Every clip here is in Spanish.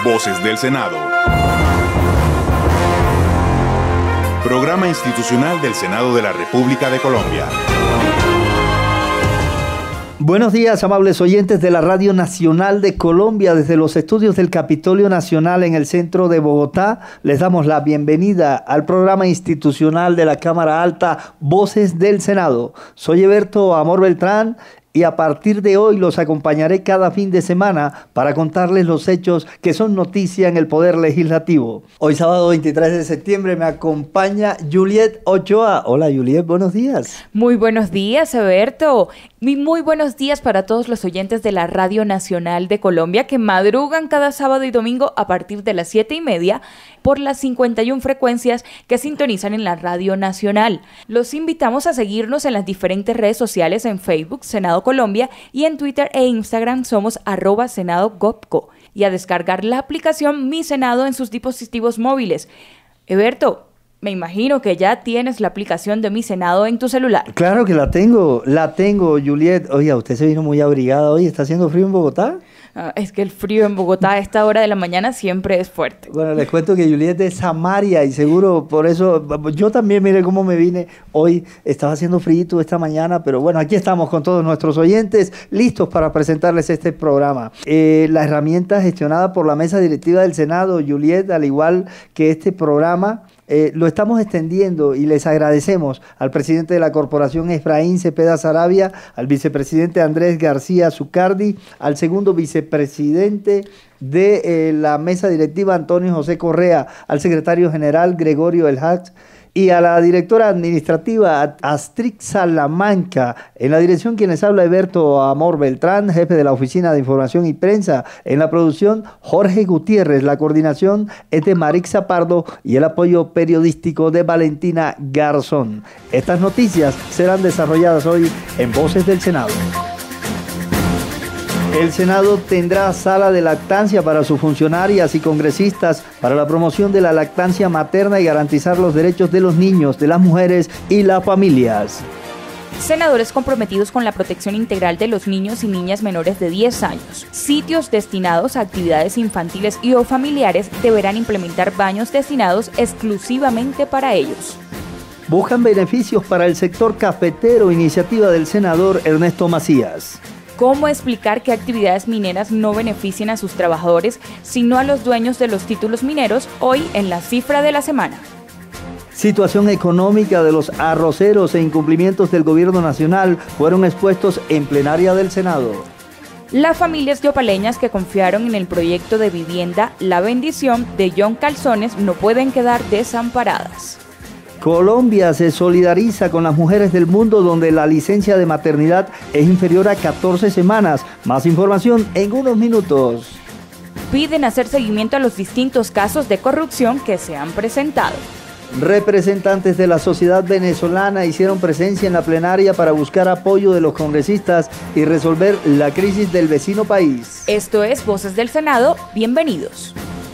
Voces del Senado. Programa institucional del Senado de la República de Colombia. Buenos días, amables oyentes de la Radio Nacional de Colombia. Desde los estudios del Capitolio Nacional en el centro de Bogotá, les damos la bienvenida al programa institucional de la Cámara Alta, Voces del Senado. Soy Eberto Amor Beltrán y a partir de hoy los acompañaré cada fin de semana para contarles los hechos que son noticia en el Poder Legislativo. Hoy sábado 23 de septiembre me acompaña Juliet Ochoa. Hola Juliet, buenos días. Muy buenos días, Eberto. Y muy buenos días para todos los oyentes de la Radio Nacional de Colombia que madrugan cada sábado y domingo a partir de las 7:30 por las 51 frecuencias que sintonizan en la Radio Nacional. Los invitamos a seguirnos en las diferentes redes sociales en Facebook, Senado Colombia, y en Twitter e Instagram somos @SenadoGovco, y a descargar la aplicación Mi Senado en sus dispositivos móviles. Eberto, me imagino que ya tienes la aplicación de Mi Senado en tu celular. Claro que la tengo, Juliet. Oiga, usted se vino muy abrigada hoy. ¿Está haciendo frío en Bogotá? Es que el frío en Bogotá a esta hora de la mañana siempre es fuerte. Bueno, les cuento que Juliet es de Samaria y seguro por eso, yo también mire cómo me vine hoy. Estaba haciendo frío esta mañana, pero bueno, aquí estamos con todos nuestros oyentes listos para presentarles este programa. La herramienta gestionada por la mesa directiva del Senado, Juliet, al igual que este programa, lo estamos extendiendo y les agradecemos al presidente de la corporación Efraín Cepeda Saravia, al vicepresidente Andrés García Zucardi, al segundo vicepresidente de la mesa directiva Antonio José Correa, al secretario general Gregorio El Hach y a la directora administrativa Astrid Salamanca. En la dirección quien les habla Eberto Amor Beltrán, jefe de la Oficina de Información y Prensa. En la producción Jorge Gutiérrez, la coordinación es de Marixa Pardo y el apoyo periodístico de Valentina Garzón. Estas noticias serán desarrolladas hoy en Voces del Senado. El Senado tendrá sala de lactancia para sus funcionarias y congresistas para la promoción de la lactancia materna y garantizar los derechos de los niños, de las mujeres y las familias. Senadores comprometidos con la protección integral de los niños y niñas menores de 10 años. Sitios destinados a actividades infantiles y o familiares deberán implementar baños destinados exclusivamente para ellos. Buscan beneficios para el sector cafetero, iniciativa del senador Ernesto Macías. ¿Cómo explicar que actividades mineras no beneficien a sus trabajadores, sino a los dueños de los títulos mineros? Hoy en la cifra de la semana. Situación económica de los arroceros e incumplimientos del gobierno nacional fueron expuestos en plenaria del Senado. Las familias yopaleñas que confiaron en el proyecto de vivienda La Bendición de John Calzones no pueden quedar desamparadas. Colombia se solidariza con las mujeres del mundo donde la licencia de maternidad es inferior a 14 semanas. Más información en unos minutos. Piden hacer seguimiento a los distintos casos de corrupción que se han presentado. Representantes de la sociedad venezolana hicieron presencia en la plenaria para buscar apoyo de los congresistas y resolver la crisis del vecino país. Esto es Voces del Senado. Bienvenidos.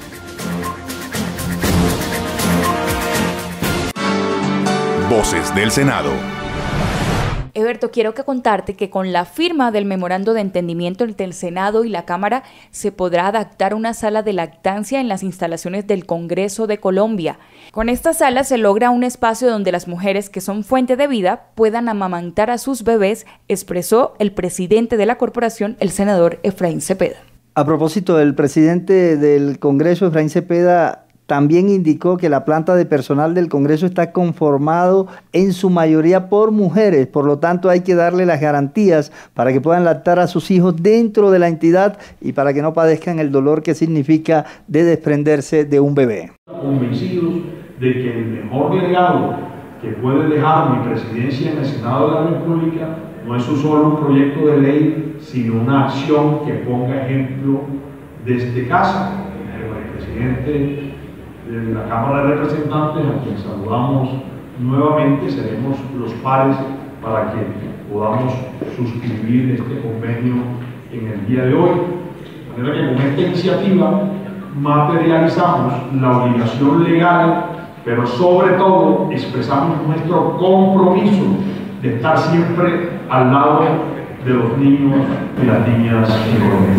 Voces del Senado. Eberto, quiero contarte que con la firma del memorando de entendimiento entre el Senado y la Cámara se podrá adaptar una sala de lactancia en las instalaciones del Congreso de Colombia. Con esta sala se logra un espacio donde las mujeres que son fuente de vida puedan amamantar a sus bebés, expresó el presidente de la corporación, el senador Efraín Cepeda. A propósito, el presidente del Congreso, Efraín Cepeda, también indicó que la planta de personal del Congreso está conformado en su mayoría por mujeres, por lo tanto hay que darle las garantías para que puedan lactar a sus hijos dentro de la entidad y para que no padezcan el dolor que significa de desprenderse de un bebé. Convencidos de que el mejor legado que puede dejar mi presidencia en el Senado de la República no es solo un proyecto de ley, sino una acción que ponga ejemplo desde casa. El presidente de la Cámara de Representantes, a quien saludamos nuevamente, seremos los pares para que podamos suscribir este convenio en el día de hoy. De manera que con esta iniciativa materializamos la obligación legal, pero sobre todo expresamos nuestro compromiso de estar siempre al lado de los niños y las niñas en Colombia.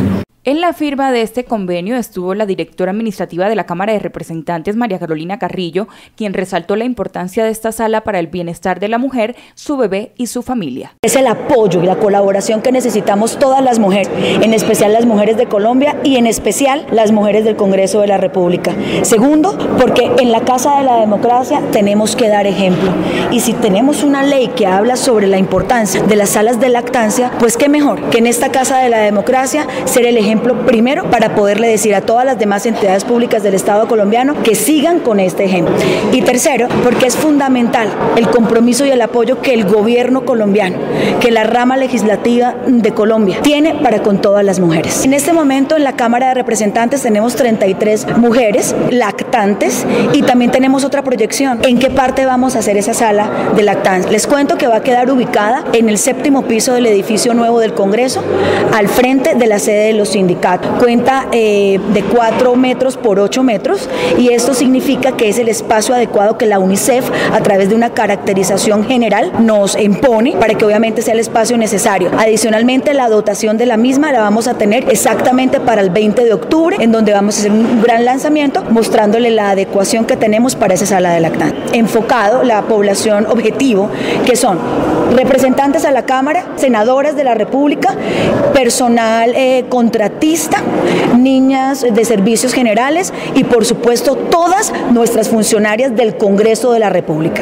En la firma de este convenio estuvo la directora administrativa de la Cámara de Representantes, María Carolina Carrillo, quien resaltó la importancia de esta sala para el bienestar de la mujer, su bebé y su familia. Es el apoyo y la colaboración que necesitamos todas las mujeres, en especial las mujeres de Colombia y en especial las mujeres del Congreso de la República. Segundo, porque en la Casa de la Democracia tenemos que dar ejemplo. Y si tenemos una ley que habla sobre la importancia de las salas de lactancia, pues qué mejor que en esta Casa de la Democracia ser el ejemplo primero para poderle decir a todas las demás entidades públicas del Estado colombiano que sigan con este ejemplo. Y tercero, porque es fundamental el compromiso y el apoyo que el gobierno colombiano, que la rama legislativa de Colombia tiene para con todas las mujeres. En este momento en la Cámara de Representantes tenemos 33 mujeres lactantes y también tenemos otra proyección. ¿En qué parte vamos a hacer esa sala de lactancia? Les cuento que va a quedar ubicada en el 7º piso del edificio nuevo del Congreso, al frente de la sede de los sindicatos. Cuenta de 4 metros por 8 metros y esto significa que es el espacio adecuado que la UNICEF, a través de una caracterización general, nos impone para que obviamente sea el espacio necesario. Adicionalmente, la dotación de la misma la vamos a tener exactamente para el 20 de octubre, en donde vamos a hacer un gran lanzamiento mostrándole la adecuación que tenemos para esa sala de lactancia. Enfocado la población objetivo, que son representantes a la Cámara, senadoras de la República, personal contratista, niñas de servicios generales y por supuesto todas nuestras funcionarias del Congreso de la República.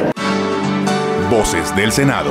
Voces del Senado.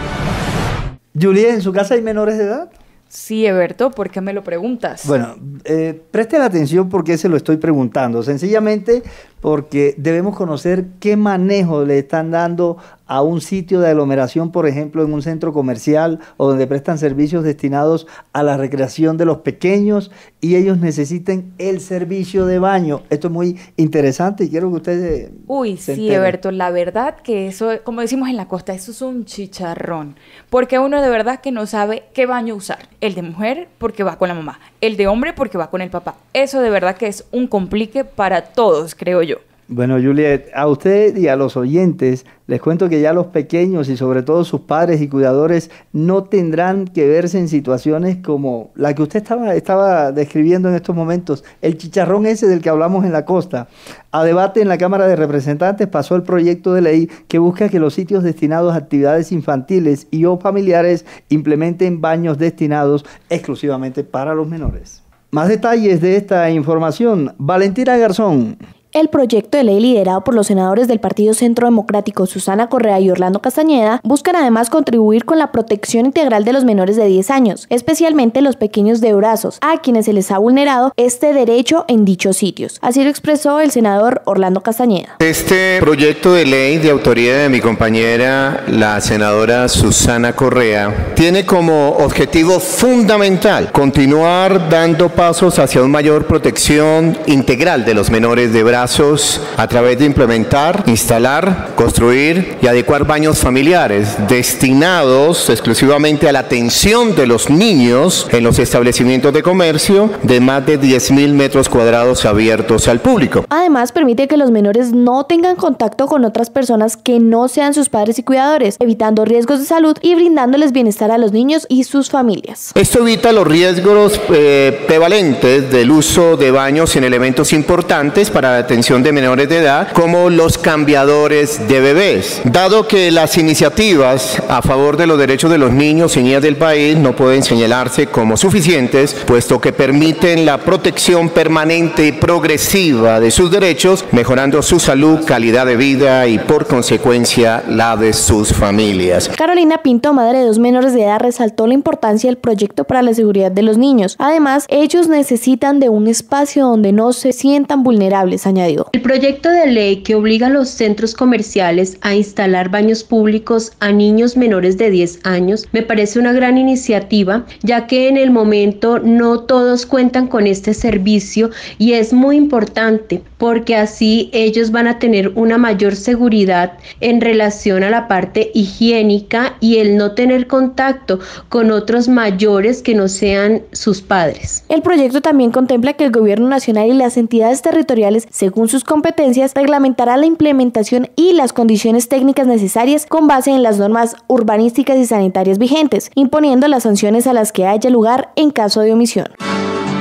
Juliet, ¿en su casa hay menores de edad? Sí, Eberto, ¿por qué me lo preguntas? Bueno, presten atención porque se lo estoy preguntando. Sencillamente porque debemos conocer qué manejo le están dando a un sitio de aglomeración, por ejemplo, en un centro comercial o donde prestan servicios destinados a la recreación de los pequeños y ellos necesiten el servicio de baño. Esto es muy interesante y quiero que ustedes se sí, enteren. Eberto, la verdad que eso, como decimos en la costa, eso es un chicharrón, porque uno de verdad que no sabe qué baño usar. El de mujer porque va con la mamá, el de hombre porque va con el papá. Eso de verdad que es un complique para todos, creo yo. Bueno, Juliet, a usted y a los oyentes les cuento que ya los pequeños y sobre todo sus padres y cuidadores no tendrán que verse en situaciones como la que usted estaba describiendo en estos momentos, el chicharrón ese del que hablamos en la costa. A debate en la Cámara de Representantes pasó el proyecto de ley que busca que los sitios destinados a actividades infantiles y o familiares implementen baños destinados exclusivamente para los menores. Más detalles de esta información, Valentina Garzón. El proyecto de ley liderado por los senadores del Partido Centro Democrático Susana Correa y Orlando Castañeda buscan además contribuir con la protección integral de los menores de 10 años, especialmente los pequeños de brazos, a quienes se les ha vulnerado este derecho en dichos sitios. Así lo expresó el senador Orlando Castañeda. Este proyecto de ley de autoría de mi compañera, la senadora Susana Correa, tiene como objetivo fundamental continuar dando pasos hacia una mayor protección integral de los menores de brazos a través de implementar, instalar, construir y adecuar baños familiares destinados exclusivamente a la atención de los niños en los establecimientos de comercio de más de 10.000 metros cuadrados abiertos al público. Además, permite que los menores no tengan contacto con otras personas que no sean sus padres y cuidadores, evitando riesgos de salud y brindándoles bienestar a los niños y sus familias. Esto evita los riesgos prevalentes del uso de baños en elementos importantes para la atención de menores de edad, como los cambiadores de bebés. Dado que las iniciativas a favor de los derechos de los niños y niñas del país no pueden señalarse como suficientes, puesto que permiten la protección permanente y progresiva de sus derechos, mejorando su salud, calidad de vida y por consecuencia la de sus familias. Carolina Pinto, madre de 2 menores de edad, resaltó la importancia del proyecto para la seguridad de los niños. Además, ellos necesitan de un espacio donde no se sientan vulnerables, añadió. El proyecto de ley que obliga a los centros comerciales a instalar baños públicos a niños menores de 10 años me parece una gran iniciativa, ya que en el momento no todos cuentan con este servicio y es muy importante porque así ellos van a tener una mayor seguridad en relación a la parte higiénica y el no tener contacto con otros mayores que no sean sus padres. El proyecto también contempla que el gobierno nacional y las entidades territoriales, según sus competencias, reglamentará la implementación y las condiciones técnicas necesarias con base en las normas urbanísticas y sanitarias vigentes, imponiendo las sanciones a las que haya lugar en caso de omisión.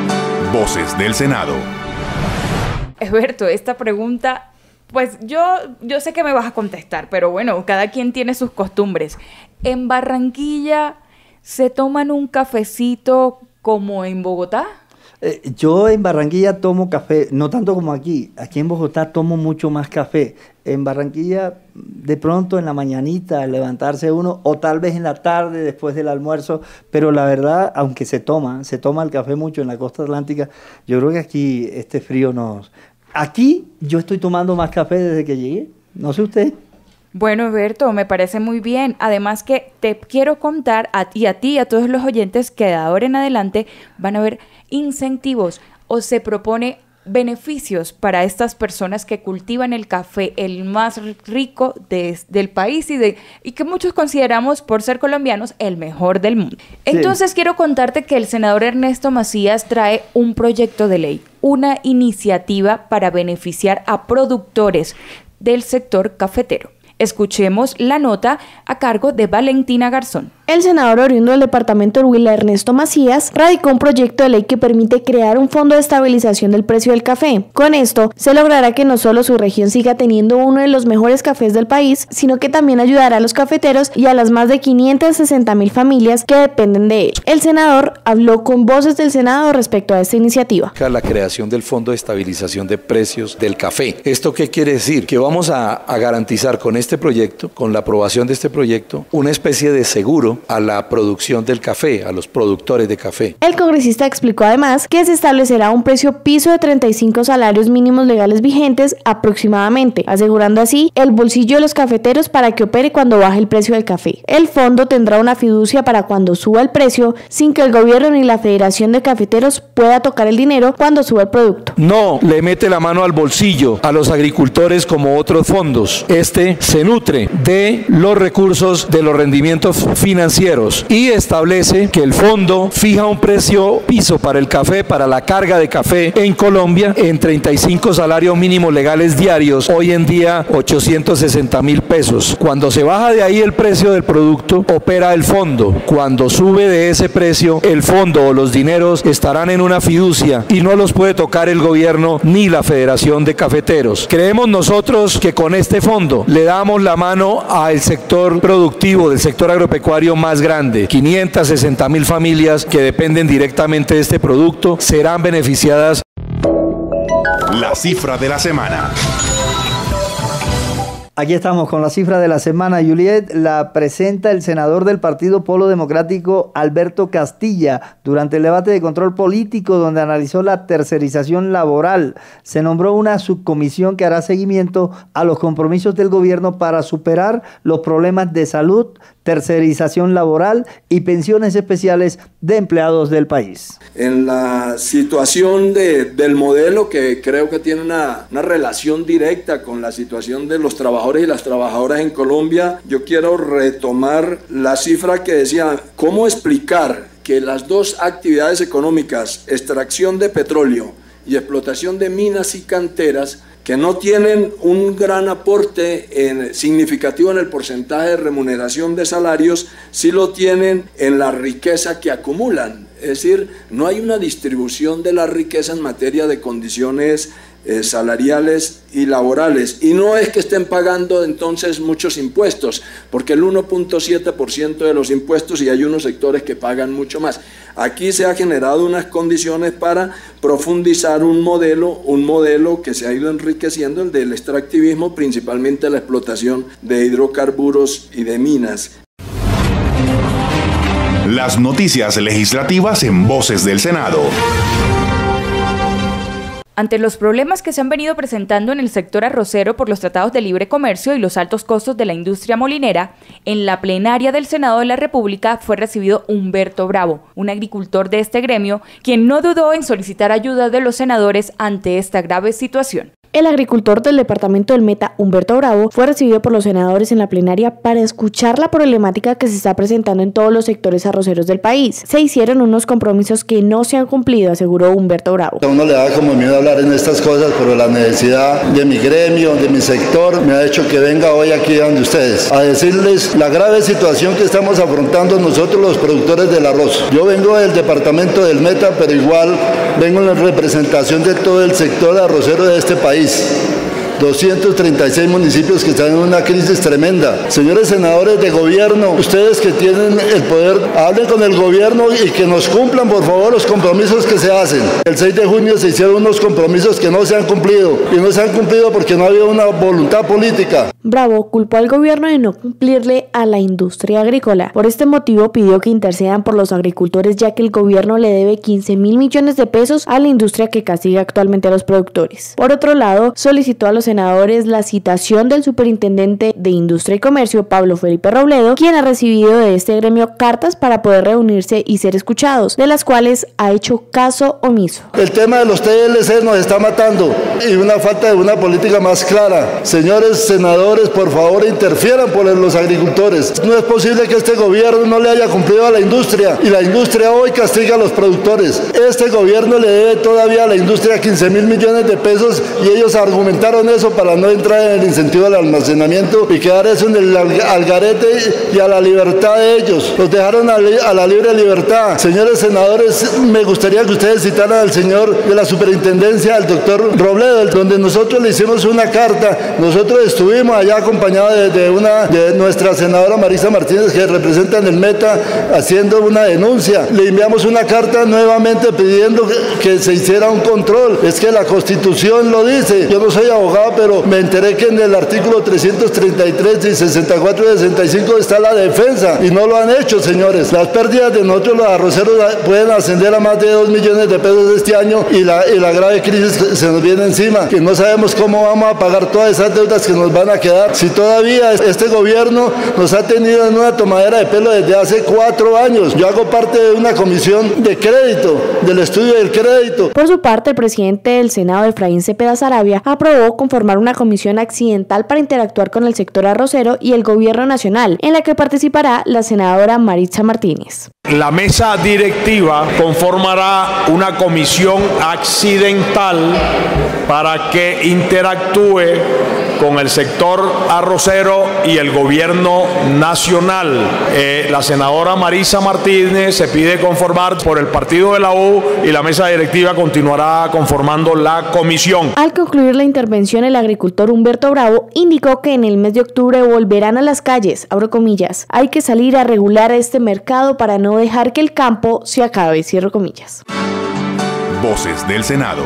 Voces del Senado. Eberto, esta pregunta, pues yo sé que me vas a contestar, pero bueno, cada quien tiene sus costumbres. ¿En Barranquilla se toman un cafecito como en Bogotá? Yo en Barranquilla tomo café, no tanto como aquí. Aquí en Bogotá tomo mucho más café. En Barranquilla, de pronto en la mañanita, al levantarse uno, o tal vez en la tarde después del almuerzo, pero la verdad, aunque se toma el café mucho en la costa atlántica, yo creo que aquí este frío nos... Aquí yo estoy tomando más café desde que llegué, no sé usted. Bueno, Eberto, me parece muy bien. Además que te quiero contar a ti y a todos los oyentes que de ahora en adelante van a haber incentivos o se propone beneficios para estas personas que cultivan el café, el más rico del país y que muchos consideramos, por ser colombianos, el mejor del mundo. Entonces, quiero contarte que el senador Ernesto Macías trae un proyecto de ley, una iniciativa para beneficiar a productores del sector cafetero. Escuchemos la nota a cargo de Valentina Garzón. El senador oriundo del departamento de Huila, Ernesto Macías, radicó un proyecto de ley que permite crear un fondo de estabilización del precio del café. Con esto, se logrará que no solo su región siga teniendo uno de los mejores cafés del país, sino que también ayudará a los cafeteros y a las más de 560,000 familias que dependen de él. El senador habló con Voces del Senado respecto a esta iniciativa. La creación del Fondo de Estabilización de Precios del Café. ¿Esto qué quiere decir? Que vamos a garantizar con este proyecto, con la aprobación de este proyecto, una especie de seguro a la producción del café, a los productores de café. El congresista explicó además que se establecerá un precio piso de 35 salarios mínimos legales vigentes aproximadamente, asegurando así el bolsillo de los cafeteros para que opere cuando baje el precio del café. El fondo tendrá una fiducia para cuando suba el precio, sin que el gobierno ni la Federación de Cafeteros pueda tocar el dinero cuando suba el producto. No le mete la mano al bolsillo a los agricultores como otros fondos. Este se nutre de los recursos de los rendimientos financieros y establece que el fondo fija un precio piso para el café, para la carga de café en Colombia en 35 salarios mínimos legales diarios, hoy en día 860,000 pesos. Cuando se baja de ahí el precio del producto, opera el fondo. Cuando sube de ese precio, el fondo o los dineros estarán en una fiducia y no los puede tocar el gobierno ni la Federación de Cafeteros. Creemos nosotros que con este fondo le damos la mano al sector productivo del sector agropecuario más grande. 560,000 familias que dependen directamente de este producto serán beneficiadas. La cifra de la semana. Aquí estamos con la cifra de la semana. Juliet, la presenta el senador del Partido Polo Democrático, Alberto Castilla, durante el debate de control político donde analizó la tercerización laboral. Se nombró una subcomisión que hará seguimiento a los compromisos del gobierno para superar los problemas de salud, tercerización laboral y pensiones especiales de empleados del país. En la situación del modelo, que creo que tiene una relación directa con la situación de los trabajadores y las trabajadoras en Colombia, yo quiero retomar la cifra que decía, ¿cómo explicar que las dos actividades económicas, extracción de petróleo y explotación de minas y canteras, que no tienen un gran aporte significativo en el porcentaje de remuneración de salarios, sí lo tienen en la riqueza que acumulan? Es decir, no hay una distribución de la riqueza en materia de condiciones salariales y laborales, y no es que estén pagando entonces muchos impuestos, porque el 1.7% de los impuestos, y hay unos sectores que pagan mucho más. Aquí se ha generado unas condiciones para profundizar un modelo que se ha ido enriqueciendo, el del extractivismo, principalmente la explotación de hidrocarburos y de minas. Las noticias legislativas en Voces del Senado. Ante los problemas que se han venido presentando en el sector arrocero por los tratados de libre comercio y los altos costos de la industria molinera, en la plenaria del Senado de la República fue recibido Humberto Bravo, un agricultor de este gremio, quien no dudó en solicitar ayuda de los senadores ante esta grave situación. El agricultor del departamento del Meta, Humberto Bravo, fue recibido por los senadores en la plenaria para escuchar la problemática que se está presentando en todos los sectores arroceros del país. Se hicieron unos compromisos que no se han cumplido, aseguró Humberto Bravo. A uno le da como miedo hablar en estas cosas, pero la necesidad de mi gremio, de mi sector, me ha hecho que venga hoy aquí donde ustedes a decirles la grave situación que estamos afrontando nosotros los productores del arroz. Yo vengo del departamento del Meta, pero igual vengo en representación de todo el sector arrocero de este país. 236 municipios que están en una crisis tremenda. Señores senadores de gobierno, ustedes que tienen el poder, hablen con el gobierno y que nos cumplan por favor los compromisos que se hacen. El 6 de junio se hicieron unos compromisos que no se han cumplido y no se han cumplido porque no había una voluntad política. Bravo culpó al gobierno de no cumplirle a la industria agrícola. Por este motivo pidió que intercedan por los agricultores, ya que el gobierno le debe 15.000 millones de pesos a la industria que castiga actualmente a los productores. Por otro lado, solicitó a los senadores la citación del superintendente de Industria y Comercio, Pablo Felipe Robledo, quien ha recibido de este gremio cartas para poder reunirse y ser escuchados, de las cuales ha hecho caso omiso. El tema de los TLC nos está matando y una falta de una política más clara. Señores senadores, por favor interfieran por los agricultores. No es posible que este gobierno no le haya cumplido a la industria y la industria hoy castiga a los productores. Este gobierno le debe todavía a la industria 15.000 millones de pesos y ellos argumentaron eso para no entrar en el incentivo al almacenamiento y quedar eso en el algarete y a la libertad de ellos. Los dejaron a la libre libertad. Señores senadores, me gustaría que ustedes citaran al señor de la superintendencia, al doctor Robledo, donde nosotros le hicimos una carta. Nosotros estuvimos allá acompañados de nuestra senadora Marisa Martínez, que representa en el Meta, haciendo una denuncia. Le enviamos una carta nuevamente pidiendo que se hiciera un control. Es que la Constitución lo dice. Yo no soy abogado, pero me enteré que en el artículo 333 y 64 y 65 está la defensa y no lo han hecho, señores. Las pérdidas de nosotros los arroceros pueden ascender a más de 2 millones de pesos este año y la grave crisis que se nos viene encima, que no sabemos cómo vamos a pagar todas esas deudas que nos van a quedar. Si todavía este gobierno nos ha tenido en una tomadera de pelo desde hace 4 años. Yo hago parte de una comisión de crédito, del estudio del crédito. Por su parte, el presidente del Senado, Efraín Cepeda Saravia, aprobó conformar una comisión accidental para interactuar con el sector arrocero y el gobierno nacional, en la que participará la senadora Maritza Martínez. La mesa directiva conformará una comisión accidental para que interactúe con el sector arrocero y el gobierno nacional. La senadora Marisa Martínez se pide conformar por el partido de la U y la mesa directiva continuará conformando la comisión. Al concluir la intervención, el agricultor Humberto Bravo indicó que en el mes de octubre volverán a las calles, abro comillas. Hay que salir a regular este mercado para no dejar que el campo se acabe, cierro comillas. Voces del Senado.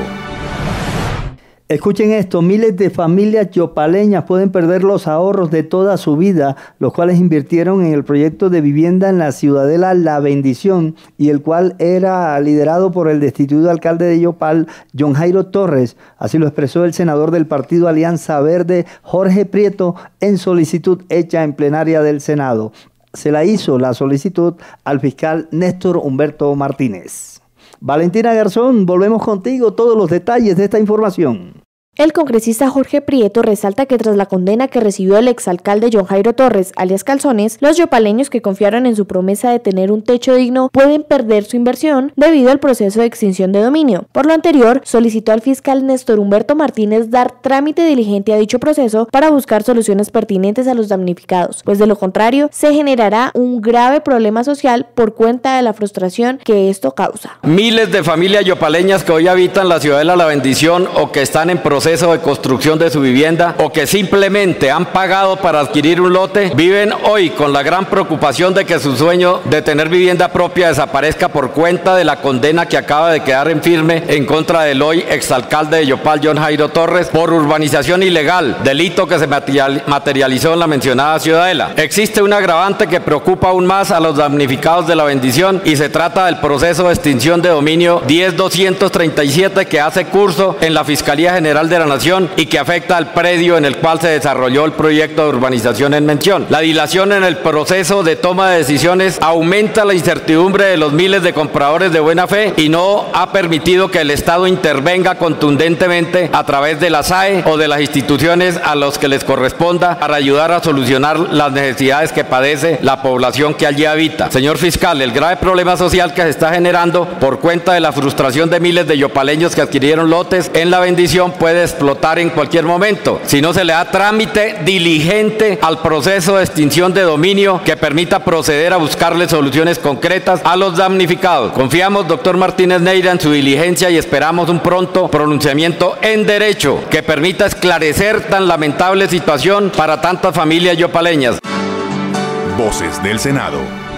Escuchen esto, miles de familias yopaleñas pueden perder los ahorros de toda su vida, los cuales invirtieron en el proyecto de vivienda en la ciudadela La Bendición, y el cual era liderado por el destituido alcalde de Yopal, John Jairo Torres. Así lo expresó el senador del partido Alianza Verde, Jorge Prieto, en solicitud hecha en plenaria del Senado. Se la hizo la solicitud al fiscal Néstor Humberto Martínez. Valentina Garzón, volvemos contigo, todos los detalles de esta información. El congresista Jorge Prieto resalta que tras la condena que recibió el exalcalde John Jairo Torres, alias Calzones, los yopaleños que confiaron en su promesa de tener un techo digno pueden perder su inversión debido al proceso de extinción de dominio. Por lo anterior, solicitó al fiscal Néstor Humberto Martínez dar trámite diligente a dicho proceso para buscar soluciones pertinentes a los damnificados, pues de lo contrario se generará un grave problema social por cuenta de la frustración que esto causa. Miles de familias yopaleñas que hoy habitan la ciudadela La Bendición o que están en proceso de construcción de su vivienda o que simplemente han pagado para adquirir un lote, viven hoy con la gran preocupación de que su sueño de tener vivienda propia desaparezca por cuenta de la condena que acaba de quedar en firme en contra del hoy exalcalde de Yopal, John Jairo Torres, por urbanización ilegal, delito que se materializó en la mencionada ciudadela. Existe un agravante que preocupa aún más a los damnificados de La Bendición y se trata del proceso de extinción de dominio 10237 que hace curso en la Fiscalía General de la Nación y que afecta al predio en el cual se desarrolló el proyecto de urbanización en mención. La dilación en el proceso de toma de decisiones aumenta la incertidumbre de los miles de compradores de buena fe y no ha permitido que el Estado intervenga contundentemente a través de la SAE o de las instituciones a los que les corresponda para ayudar a solucionar las necesidades que padece la población que allí habita. Señor fiscal, el grave problema social que se está generando por cuenta de la frustración de miles de yopaleños que adquirieron lotes en La Bendición puede explotar en cualquier momento si no se le da trámite diligente al proceso de extinción de dominio que permita proceder a buscarle soluciones concretas a los damnificados. Confiamos, doctor Martínez Neira, en su diligencia y esperamos un pronto pronunciamiento en derecho que permita esclarecer tan lamentable situación para tantas familias yopaleñas. Voces del Senado.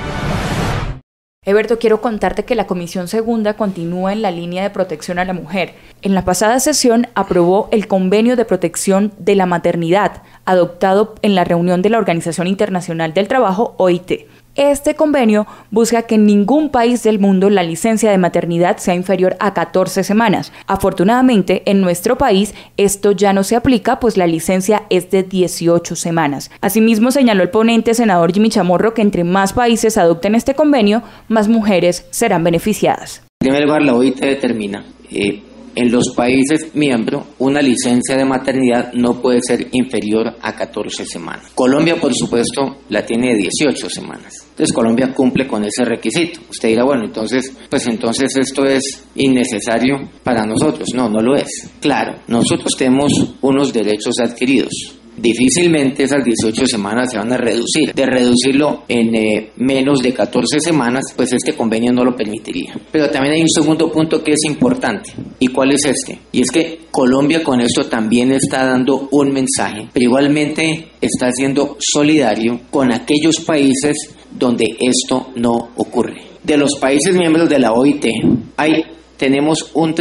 Eberto, quiero contarte que la Comisión Segunda continúa en la línea de protección a la mujer. En la pasada sesión aprobó el Convenio de Protección de la Maternidad, adoptado en la reunión de la Organización Internacional del Trabajo, OIT. Este convenio busca que en ningún país del mundo la licencia de maternidad sea inferior a 14 semanas. Afortunadamente, en nuestro país esto ya no se aplica, pues la licencia es de 18 semanas. Asimismo, señaló el ponente, senador Jimmy Chamorro, que entre más países adopten este convenio, más mujeres serán beneficiadas. En primer lugar, la OIT determina en los países miembros, una licencia de maternidad no puede ser inferior a 14 semanas. Colombia, por supuesto, la tiene de 18 semanas. Entonces, Colombia cumple con ese requisito. Usted dirá, bueno, entonces esto es innecesario para nosotros. No, no lo es. Claro, nosotros tenemos unos derechos adquiridos. Difícilmente esas 18 semanas se van a reducir. De reducirlo en menos de 14 semanas, pues este convenio no lo permitiría. Pero también hay un segundo punto que es importante. ¿Y cuál es este? Y es que Colombia con esto también está dando un mensaje, pero igualmente está siendo solidario con aquellos países donde esto no ocurre. De los países miembros de la OIT, tenemos un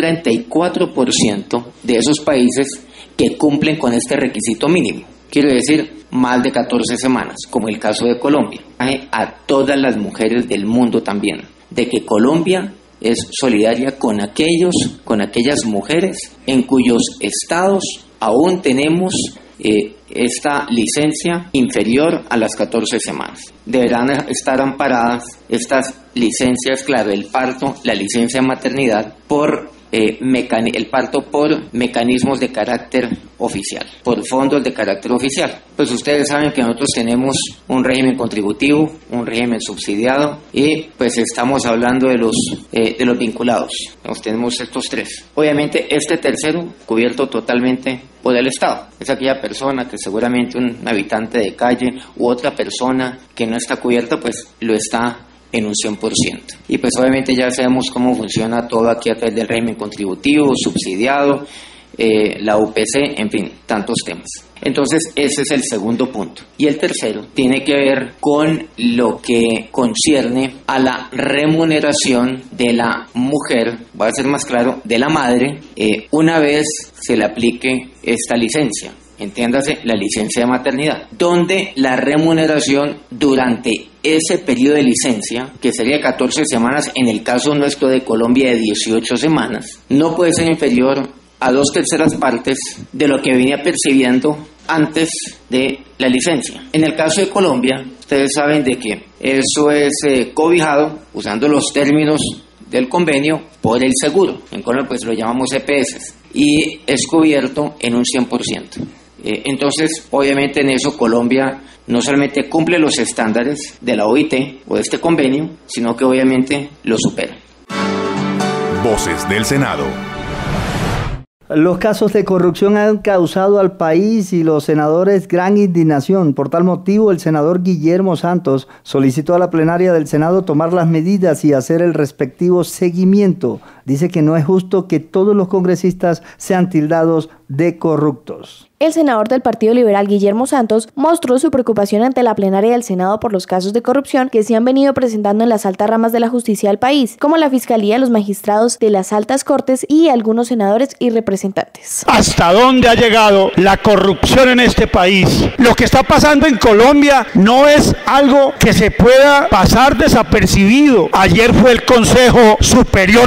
34% de esos países que cumplen con este requisito mínimo. Quiere decir, más de 14 semanas, como el caso de Colombia. A todas las mujeres del mundo también, de que Colombia es solidaria con aquellas mujeres en cuyos estados aún tenemos esta licencia inferior a las 14 semanas. Deberán estar amparadas estas licencias, claro, el parto, la licencia de maternidad, por el parto por mecanismos de carácter oficial, por fondos de carácter oficial. Pues ustedes saben que nosotros tenemos un régimen contributivo, un régimen subsidiado y pues estamos hablando de los vinculados. Nos tenemos estos tres. Obviamente este tercero cubierto totalmente por el Estado. Es aquella persona que seguramente un habitante de calle u otra persona que no está cubierta pues lo está en un 100%. Y pues obviamente ya sabemos cómo funciona todo aquí a través del régimen contributivo, subsidiado, la UPC, en fin, tantos temas. Entonces ese es el segundo punto. Y el tercero tiene que ver con lo que concierne a la remuneración de la mujer, voy a ser más claro, de la madre, una vez se le aplique esta licencia. Entiéndase, la licencia de maternidad, donde la remuneración durante ese periodo de licencia, que sería 14 semanas, en el caso nuestro de Colombia de 18 semanas, no puede ser inferior a 2/3 partes de lo que venía percibiendo antes de la licencia. En el caso de Colombia, ustedes saben de que eso es cobijado, usando los términos del convenio, por el seguro. En Colombia pues lo llamamos EPS y es cubierto en un 100%. Entonces, obviamente en eso Colombia no solamente cumple los estándares de la OIT o de este convenio, sino que obviamente lo supera. Voces del Senado. Los casos de corrupción han causado al país y los senadores gran indignación. Por tal motivo, el senador Guillermo Santos solicitó a la plenaria del Senado tomar las medidas y hacer el respectivo seguimiento. Dice que no es justo que todos los congresistas sean tildados de corruptos. El senador del Partido Liberal, Guillermo Santos, mostró su preocupación ante la plenaria del Senado por los casos de corrupción que se han venido presentando en las altas ramas de la justicia del país, como la Fiscalía, los magistrados de las altas cortes y algunos senadores y representantes. ¿Hasta dónde ha llegado la corrupción en este país? Lo que está pasando en Colombia no es algo que se pueda pasar desapercibido. Ayer fue el Consejo Superior de la Judicatura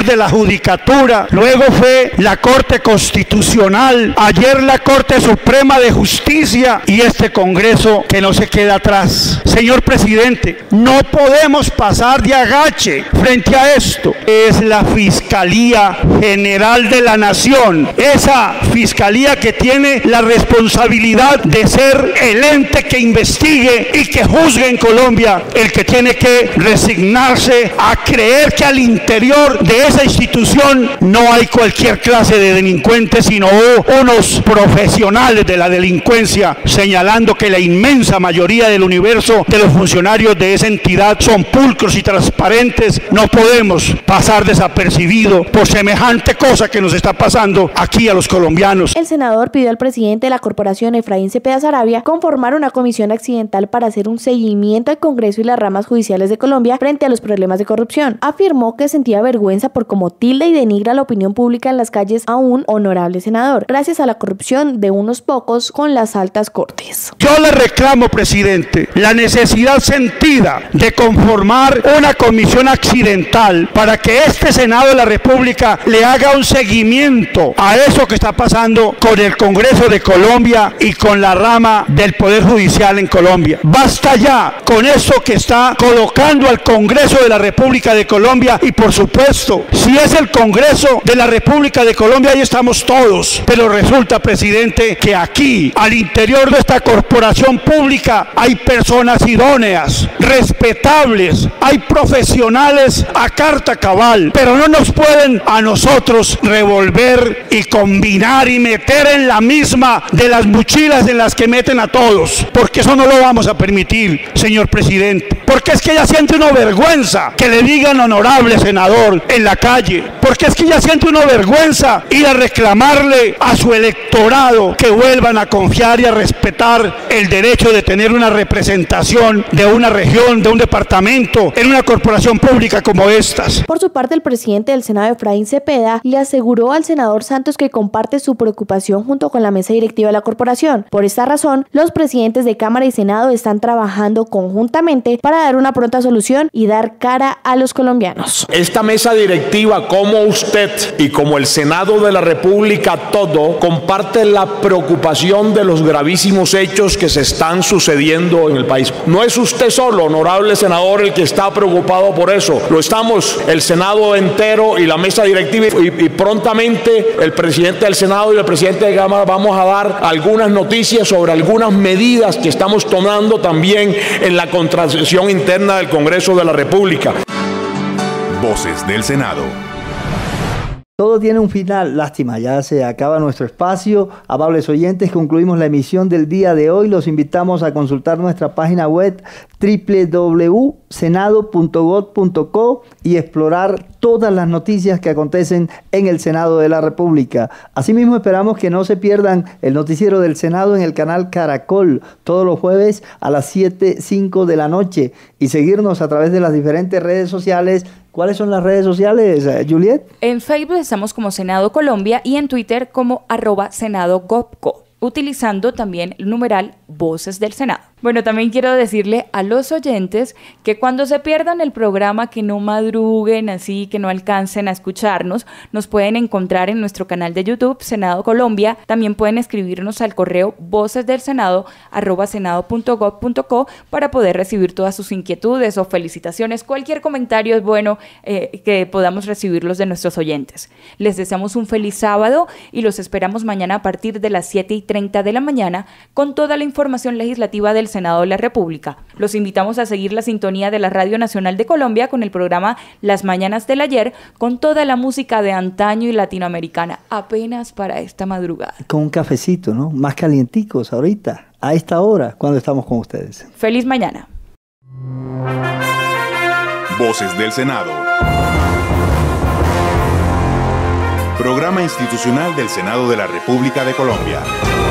Judicatura, luego fue la Corte Constitucional, ayer la Corte Suprema de Justicia y este Congreso que no se queda atrás. Señor presidente, no podemos pasar de agache frente a esto. Es la Fiscalía General de la Nación, esa fiscalía que tiene la responsabilidad de ser el ente que investigue y que juzgue en Colombia, el que tiene que resignarse a creer que al interior de esa institución no hay cualquier clase de delincuentes, sino unos profesionales de la delincuencia, señalando que la inmensa mayoría del universo de los funcionarios de esa entidad son pulcros y transparentes. No podemos pasar desapercibido por semejante cosa que nos está pasando aquí a los colombianos. El senador pidió al presidente de la corporación, Efraín Cepeda Saravia, conformar una comisión accidental para hacer un seguimiento al Congreso y las ramas judiciales de Colombia frente a los problemas de corrupción. Afirmó que sentía vergüenza por cómo tilda y denigra la opinión pública en las calles a un honorable senador, gracias a la corrupción de unos pocos con las altas cortes. Yo le reclamo, presidente, la necesidad sentida de conformar una comisión accidental para que este Senado de la República le haga un seguimiento a eso que está pasando con el Congreso de Colombia y con la rama del Poder Judicial en Colombia. Basta ya con eso que está colocando al Congreso de la República de Colombia y, por supuesto, si es el Congreso de la República de Colombia, ahí estamos todos, pero resulta, presidente, que aquí, al interior de esta corporación pública, hay personas idóneas, respetables, hay profesionales a carta cabal, pero no nos pueden a nosotros revolver y combinar y meter en la misma de las mochilas en las que meten a todos, porque eso no lo vamos a permitir, señor presidente, porque es que ya siente una vergüenza que le digan honorable senador en la calle, porque es que ya siente una vergüenza ir a reclamarle a su electorado que vuelvan a confiar y a respetar el derecho de tener una representación de una región, de un departamento, en una corporación pública como estas. Por su parte, el presidente del Senado, Efraín Cepeda, le aseguró al senador Santos que comparte su preocupación junto con la mesa directiva de la corporación. Por esta razón, los presidentes de Cámara y Senado están trabajando conjuntamente para dar una pronta solución y dar cara a los colombianos. Esta mesa directiva, como usted y como el Senado de la República todo, comparte la preocupación de los gravísimos hechos que se están sucediendo en el país. No es usted solo, honorable senador, el que está preocupado por eso. Lo estamos el Senado entero y la mesa directiva y prontamente el presidente del Senado y el presidente de Cámara vamos a dar algunas noticias sobre algunas medidas que estamos tomando también en la contratación interna del Congreso de la República. Voces del Senado. Todo tiene un final, lástima, ya se acaba nuestro espacio. Amables oyentes, concluimos la emisión del día de hoy. Los invitamos a consultar nuestra página web www.senado.gov.co y explorar todas las noticias que acontecen en el Senado de la República. Asimismo, esperamos que no se pierdan el noticiero del Senado en el canal Caracol todos los jueves a las 7:05 de la noche y seguirnos a través de las diferentes redes sociales. ¿Cuáles son las redes sociales, Juliet? En Facebook estamos como Senado Colombia y en Twitter como @SenadoGovco, utilizando también el numeral Voces del Senado. Bueno, también quiero decirle a los oyentes que cuando se pierdan el programa, que no madruguen así, que no alcancen a escucharnos, nos pueden encontrar en nuestro canal de YouTube, Senado Colombia. También pueden escribirnos al correo vocesdelsenado@senado.gov.co para poder recibir todas sus inquietudes o felicitaciones. Cualquier comentario es bueno que podamos recibirlos de nuestros oyentes. Les deseamos un feliz sábado y los esperamos mañana a partir de las 7:30 de la mañana con toda la información legislativa del Senado de la República. Los invitamos a seguir la sintonía de la Radio Nacional de Colombia con el programa Las Mañanas del Ayer, con toda la música de antaño y latinoamericana, apenas para esta madrugada. Con un cafecito, ¿no? Más calienticos ahorita, a esta hora, cuando estamos con ustedes. Feliz mañana. Voces del Senado. Programa institucional del Senado de la República de Colombia.